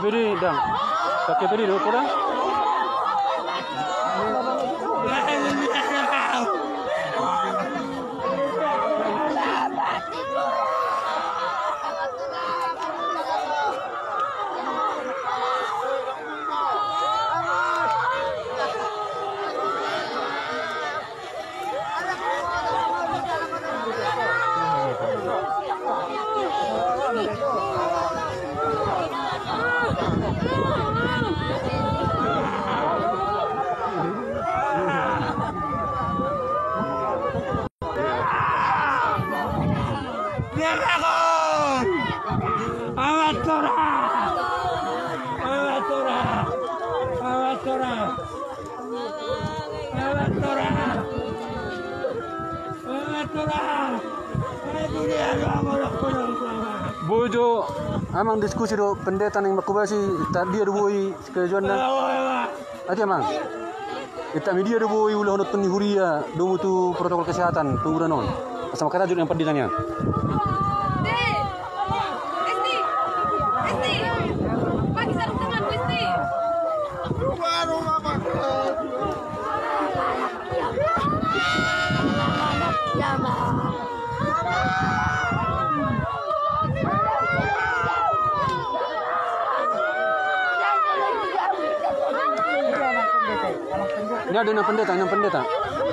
beri dang. Pakai beri dulu kurang. Bojo, amang diskusi do pendeta yang makubasi tadi ada boi kejuan dan ada amang. Kita media ada boi ulah honot penihuria do tu protokol kesehatan tunggu non. Sama kata yang pendetanya. Ini ada yang pendeta.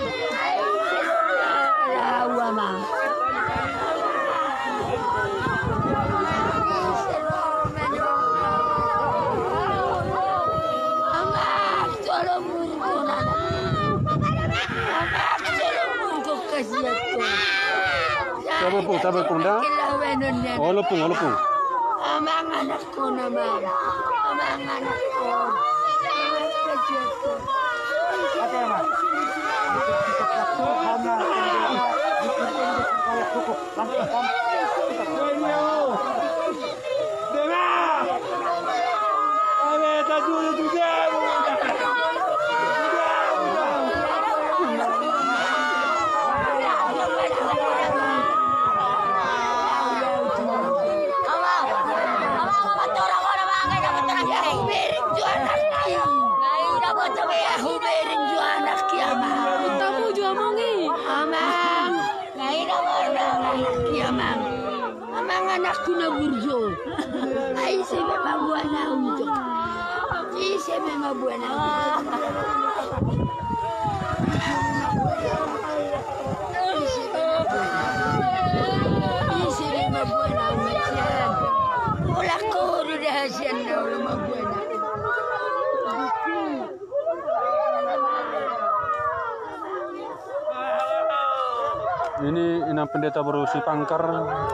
Sabar pun dah. Oh lepung. Amang anakku nama. Amang anakku. Anakku na burjo. Ay se me mabuana ujo. Y se me mabuana. Y se me mabuana ujian. Ola ko dah hasian na mabuana. Ini enam pendeta berusi pangkar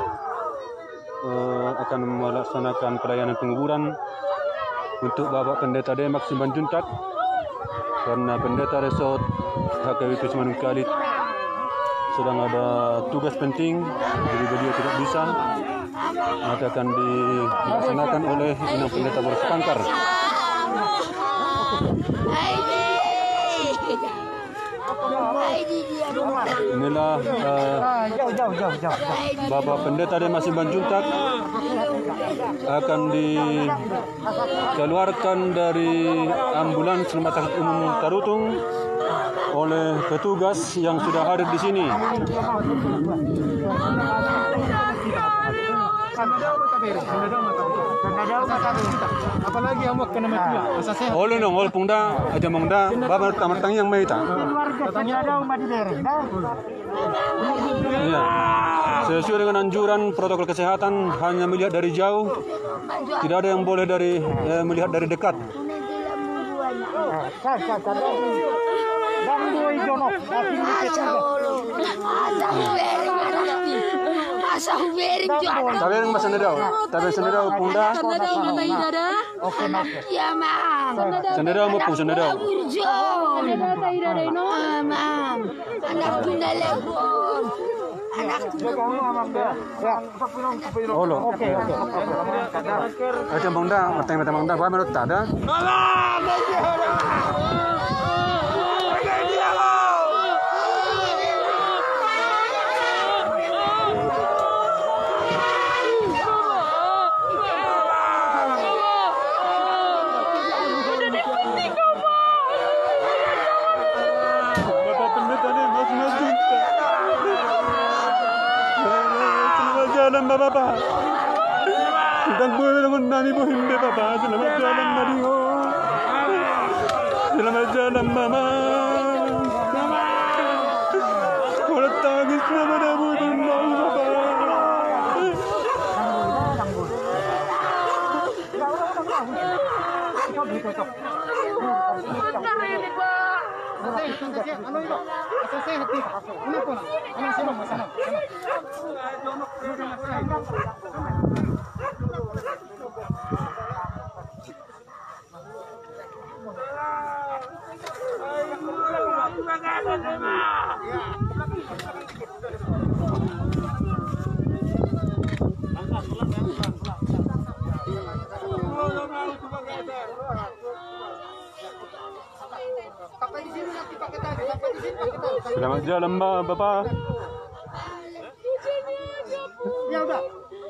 akan melaksanakan pelayanan penguburan untuk Bapak Pendeta Demak Simanjuntak karena Pendeta Resort HKBP Simanungkalit sedang ada tugas penting, jadi beliau tidak bisa, maka akan dilaksanakan oleh enam pendeta berusi pangkar. Inilah Bapak Pendeta Demak Simanjuntak akan dikeluarkan dari ambulans Rumah Sakit Umum Tarutung oleh petugas yang sudah hadir di sini. Apalagi amak kena mati lah. Oleh nong, oleh pungda, aja mongda, bapak tamatang yang meita. Iya. Sesuai dengan anjuran protokol kesehatan hanya melihat dari jauh, tidak ada yang boleh melihat dari dekat. Tapi yang mas sendiri punda. Sendiri mau pun sendiri. Olo. Oke. Aja bangda, matang bangda, gua menurut ada. jalan Bapak. Sedang berlengan ibu himbe Bapak. Selamat jalan Mario. Selamat jalan Mama. Kalau tangis nama Nabi Bunda Bapak. Ano ito? Asasay hati. Ano po? Ano sino mo sana? Selamat jalan Bapak. Ya udah.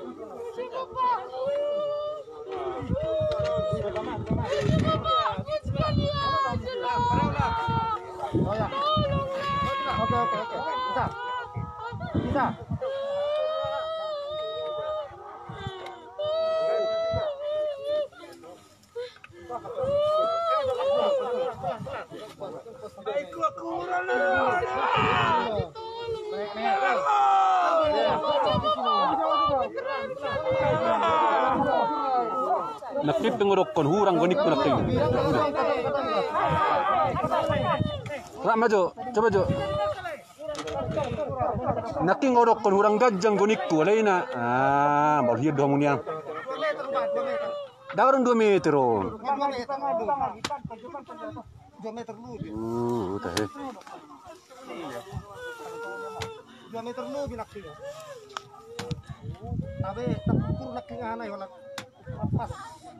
Oh ya. Oke. Bisa. Nakip pengorokon hurang gonik ko nakip. Rak maju, coba Jo. Naking orokon hurang gajang gonik ko laina. Ah, baru hidup dong niang. Dawarun 2 meter oh. 2 meter lebih. Tahe. 2 meter lebih nak sih. Tapi tepukur nak ngana yo nak pas.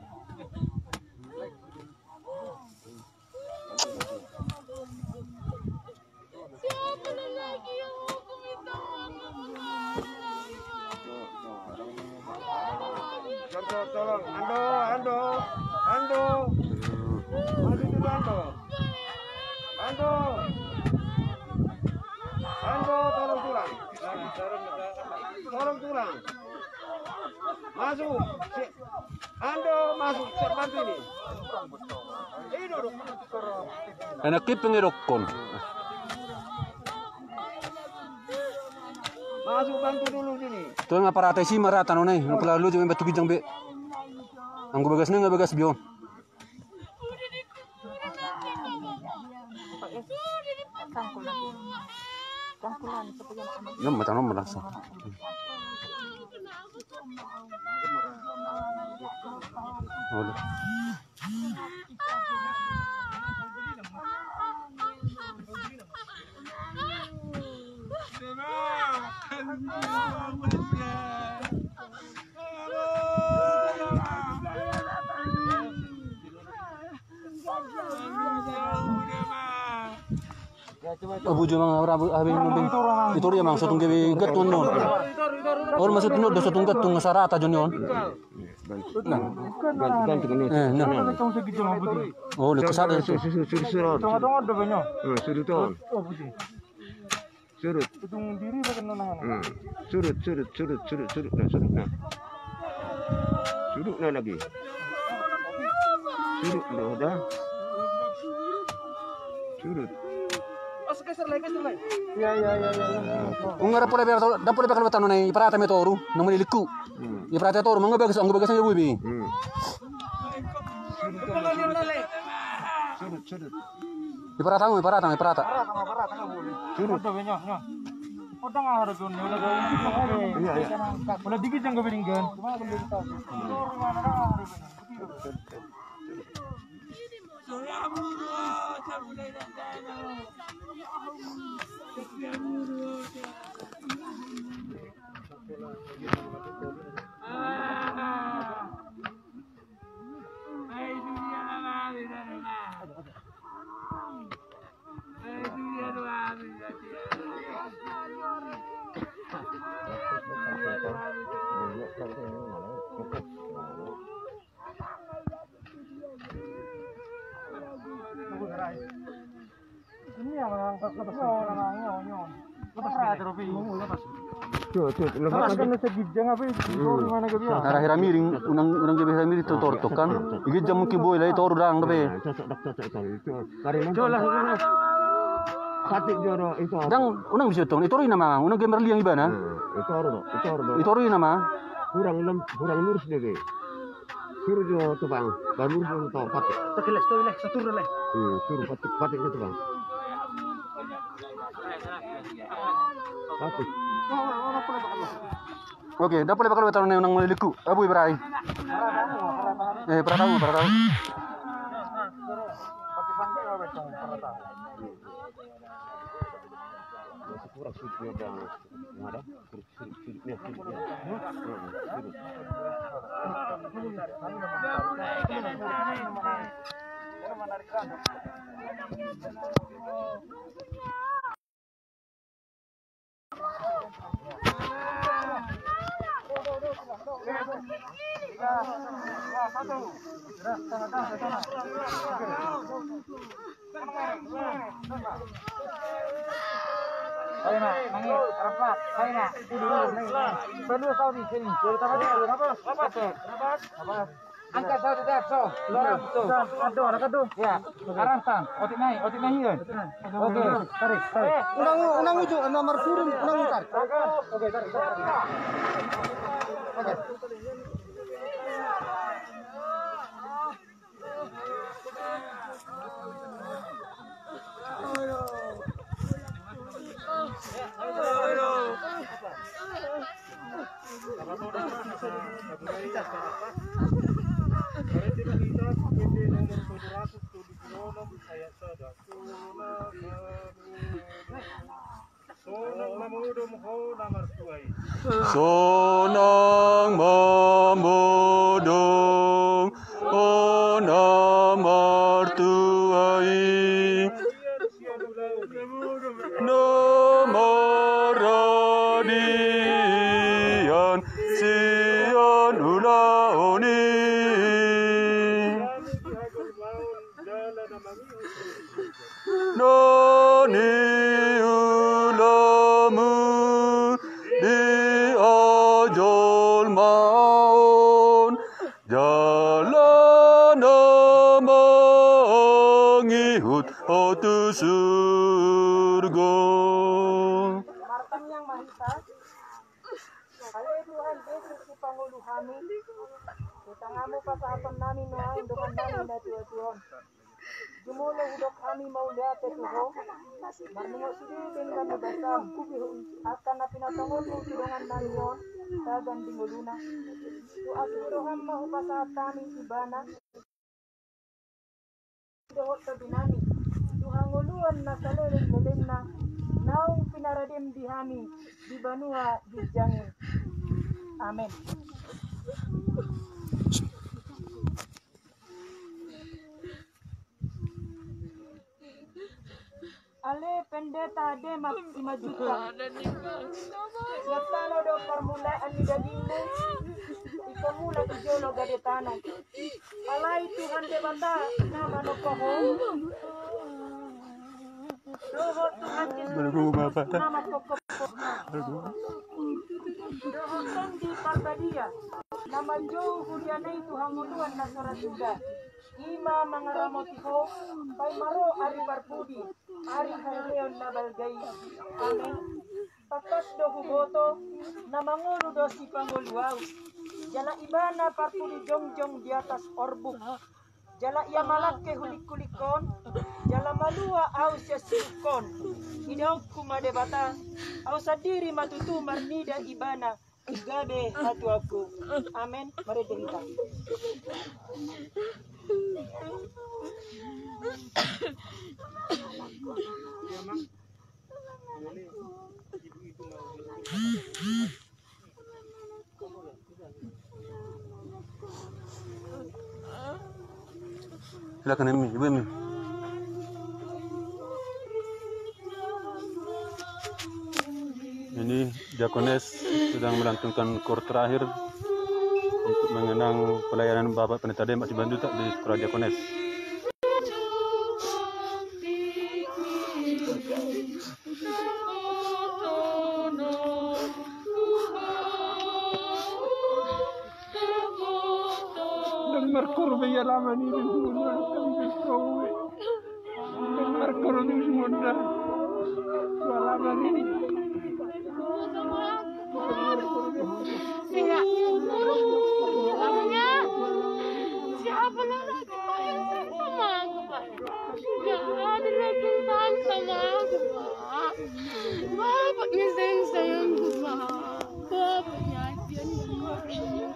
Tolong, Ando. Maju dulu Ando. Ando, tolong pulang. Masuk. Ando masuk, siap bantu ini. Duduk. Nakip pengorokon. Masuk bantu dulu sini. Tuan ngaparate si marata no nai, ngapala lu jame batu kijang be. Anggo bagas nga bagas bion. Yam matang no malasa. Oleh. Abu jumang rabu abing mubing itu dia mang sotong gawe gatun non. Or masuk tunod do sotong gatun sarata jonion. Nah. Ganti kene. Nah. Oh, le kesada. Surut. Tunggu do banyo. Surut ton. Oh, buji. Surut. Tung diri bakan nonang. Surut. Surut na lagi. Surut lo dah. Surut. Ya. Ungara pula ber da pula bakal batano nai parata metoru nomor liku. Ya parata toru manga bagas anggo bagas nyabu bi. Surut. Di parata. Surut do banyo. Odang ada gon. Iya. Udah dikit jang gobelinggan. Ini yang angkat lepas. Lepas. Lepas. Lepas kan segijang apa? Mana ke biar? Arah miring, unang gabi miring itu tortok kan. Igit jam mungkin boy lah itu orang tapi. Cocok itu. Karena jolah Sati joro itu. Unang bisa tong itu rin nama. Unang gamer liang iba na. Itu rin nama. Kurang lurus deh. Suruh jo tu bang. Baru lurus tu patik. Sekilas tu leh, satu leh. Suruh patik itu bang. Patik. Oke, dapat bakal betul nang meliku. Abu Ibrahim. Para tahu. Kurang sudutnya bang. Ada sudutnya. Saya nak, nangis, rapat. Saya nak, berdua tahu di sini. Kita apa? Angkat satu dah, so. Lorong tu. Kado. Ya, arang sang. Otik naik kan? Okey, tarik. Unang ujuk, nomor turun, unang utar. Okey, tarik. Okey. Sonang memodong namar tuai namaradian sian ulaoni nani ulamu di ajal maun jalan mangihut otu surga. Martam yang mahita, kali Tuhan Yesus si Pangulo kami, utangamu pa sa aton namin noain doon namin na Tuhan. Jumulo hudok kami mauliate tuho, marningo sidin ka nabasam, akan na pinatangon mo tulungan namin yon, tagang dinguluna. Tuasurohan mahupa sa ataming ibana, dohot sa binami, tuhanguluan na sa lilim na, naong pinaradim dihami, di banua di jangin. Amen. Ale pendeta de majuta. Siaptano do permulaan ni dagingmu. Ikamula tujolo gadetano. Alay Tuhan de bata nama no koho. Doho Tuhan Yesus nama kokoh. Doho sendi parbadia. Nama jauh hudianai Tuhan muluan nasara sudah. Ima mangaramotiho, pay maro ari barbudi, ari haleon na balgay. Amen. Pakas do huboto, na mangulo do si Panguluaw. Jala ibana parpudi jongjong di atas orbuk. Jala ia malake hulik-kulikon, jala malua au siya sikon. Idaw kumadebata, au sadiri matutu marnida ibana. Igabe hatu aku. Amen. Mari kita. Silakan Emi, Ibu Emi. Ini Diakones sedang melantunkan kor terakhir untuk mengenang pelayanan Bapak Pendeta Demak Cibandu di Sekolah Diakones. markor be yalama ni din suno kam be sowe markor din sumonda yalama ni siapa lagi sama aku Pak? Gak ada lagi yang sama aku Pak. Bapaknya sayang-sayangku Pak. Bapaknya dia nih.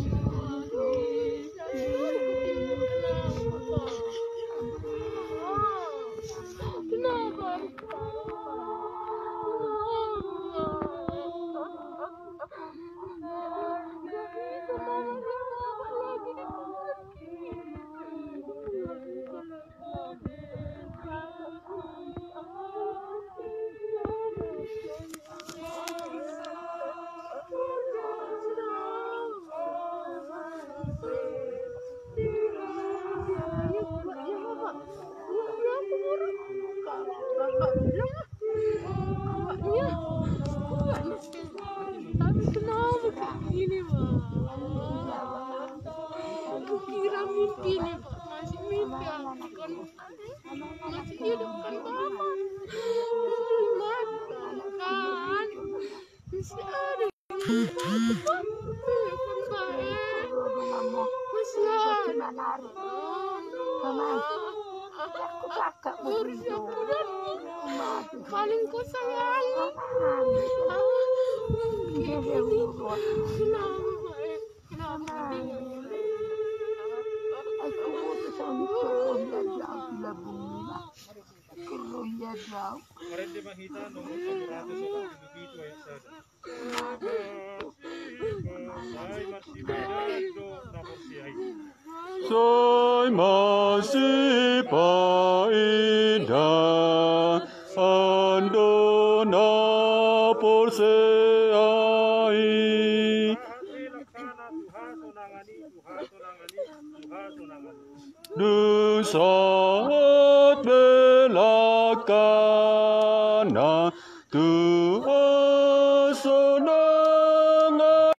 Kenapa? Tapi kenapa kayak gini Pak? Aku kira mimpi nih Pak, masih mimpi aku kan masih hidup kan Bapak. Mata kan masih ada yang Bapak kan baik masih ada. Paling ku sayangi. Soy masih indah ando na por seai du saat belakana Tuhan